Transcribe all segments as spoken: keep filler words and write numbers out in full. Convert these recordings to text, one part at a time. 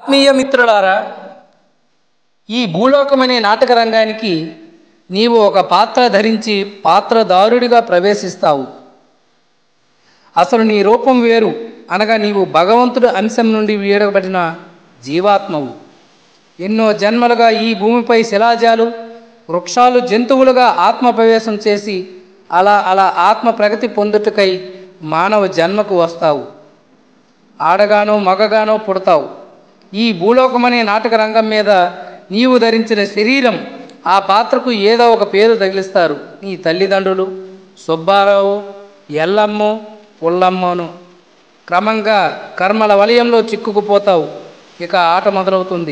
ఆత్మీయ మిత్రులారా, ఈ భూలోకమనే నాటక రంగానికి నీవు ఒక పాత్ర ధరించి పాత్రధారుడిగా ప్రవేశిస్తావు. అసలు నీ రూపం వేరు, అనగా నీవు భగవంతుడి అంశం నుండి వీడబడిన జీవాత్మవు. ఎన్నో జన్మలుగా ఈ భూమిపై శిలాజాలు, వృక్షాలు, జంతువులుగా ఆత్మ ప్రవేశం చేసి అలా అలా ఆత్మ ప్రగతి పొందుటకై మానవ జన్మకు వస్తావు. ఆడగానో మగగానో పుడతావు. ఈ భూలోకమనే నాటక రంగం మీద నీవు ధరించిన శరీరం, ఆ పాత్రకు ఏదో ఒక పేరు తగిలిస్తారు. నీ తల్లిదండ్రులు సుబ్బారావు, ఎల్లమ్మో, పుల్లమ్మను. క్రమంగా కర్మల వలయంలో చిక్కుకుపోతావు. ఇక ఆట మొదలవుతుంది.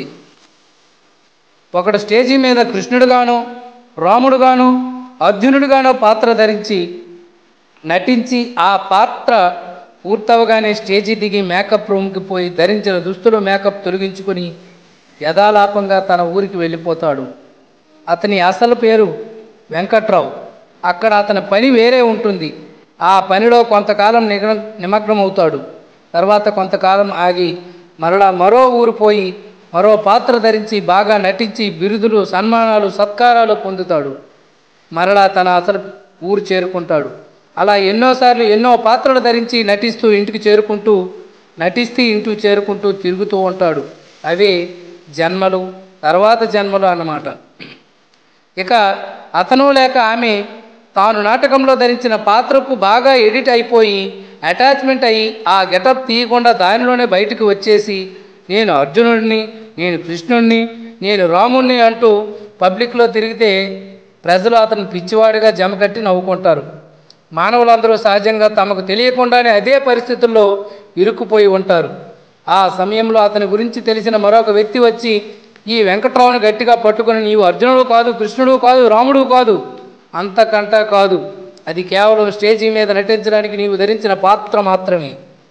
ఒకడు స్టేజీ మీద కృష్ణుడుగానో, రాముడుగానో, అర్జునుడుగానో పాత్ర ధరించి నటించి ఆ పాత్ర పూర్తవగానే స్టేజీ దిగి మేకప్ రూమ్కి పోయి ధరించిన దుస్తులు మేకప్ తొలగించుకొని యథాలాపంగా తన ఊరికి వెళ్ళిపోతాడు. అతని అసలు పేరు వెంకట్రావు. అక్కడ అతని పని వేరే ఉంటుంది. ఆ పనిలో కొంతకాలం నిగ నిమగ్నమవుతాడు. తర్వాత కొంతకాలం ఆగి మరలా మరో ఊరు పోయి మరో పాత్ర ధరించి బాగా నటించి బిరుదులు, సన్మానాలు, సత్కారాలు పొందుతాడు. మరలా తన అసలు ఊరు చేరుకుంటాడు. అలా ఎన్నోసార్లు ఎన్నో పాత్రలు ధరించి నటిస్తూ ఇంటికి చేరుకుంటూ నటిస్తూ ఇంటికి చేరుకుంటూ తిరుగుతూ ఉంటాడు. అవే జన్మలు, తర్వాత జన్మలు అన్నమాట. ఇక అతను లేక ఆమె తాను నాటకంలో ధరించిన పాత్రకు బాగా ఎడిట్ అయిపోయి అటాచ్మెంట్ అయ్యి ఆ గెటప్ తీయకుండా దానిలోనే బయటకు వచ్చేసి నేను అర్జునుడిని, నేను కృష్ణుడిని, నేను రాముడిని అంటూ పబ్లిక్లో తిరిగితే ప్రజలు అతను పిచ్చివాడిగా జమకట్టి నవ్వుకుంటారు. మానవులందరూ సహజంగా తమకు తెలియకుండానే అదే పరిస్థితుల్లో ఇరుక్కుపోయి ఉంటారు. ఆ సమయంలో అతని గురించి తెలిసిన మరొక వ్యక్తి వచ్చి ఈ వెంకట్రావుని గట్టిగా పట్టుకొని నీవు అర్జునుడు కాదు, కృష్ణుడు కాదు, రాముడు కాదు, అంతకంటా కాదు, అది కేవలం స్టేజీ మీద నటించడానికి నీవు ధరించిన పాత్ర మాత్రమే.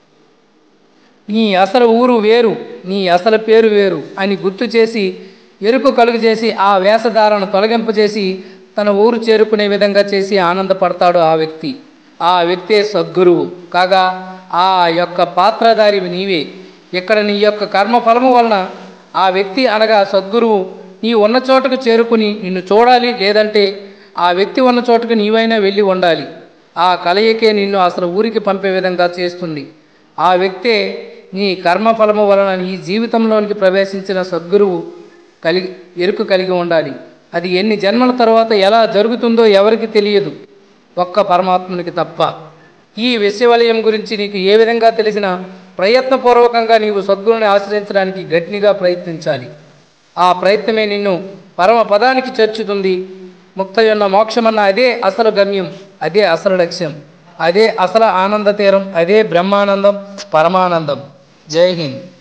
నీ అసలు ఊరు వేరు, నీ అసలు పేరు వేరు అని గుర్తు చేసి ఎరుకు కలుగు చేసి ఆ వేషధారను తొలగింపజేసి తన ఊరు చేరుకునే విధంగా చేసి ఆనందపడతాడు ఆ వ్యక్తి. ఆ వ్యక్తే సద్గురువు కాగా ఆ యొక్క పాత్రధారి నీవే. ఇక్కడ నీ యొక్క కర్మఫలము వలన ఆ వ్యక్తి అనగా సద్గురువు నీ ఉన్న చోటకు చేరుకుని నిన్ను చూడాలి, లేదంటే ఆ వ్యక్తి ఉన్న చోటుకు నీవైనా వెళ్ళి ఉండాలి. ఆ కలయికే నిన్ను అసలు ఊరికి పంపే విధంగా చేస్తుంది. ఆ వ్యక్తే నీ కర్మఫలము వలన నీ జీవితంలోనికి ప్రవేశించిన సద్గురువు కలిగి ఎరుకు కలిగి ఉండాలి. అది ఎన్ని జన్మల తర్వాత ఎలా జరుగుతుందో ఎవరికి తెలియదు, ఒక్క పరమాత్మునికి తప్ప. ఈ విశ్వవలయం గురించి నీకు ఏ విధంగా తెలిసినా ప్రయత్నపూర్వకంగా నీవు సద్గురుని ఆశ్రయించడానికి గట్టిగా ప్రయత్నించాలి. ఆ ప్రయత్నమే నిన్ను పరమ పదానికి చేర్చుతుంది. ముక్తయన్న మోక్షమన్న అదే అసలు గమ్యం, అదే అసలు లక్ష్యం, అదే అసలు ఆనంద తీరం, అదే బ్రహ్మానందం, పరమానందం. జై హింద్.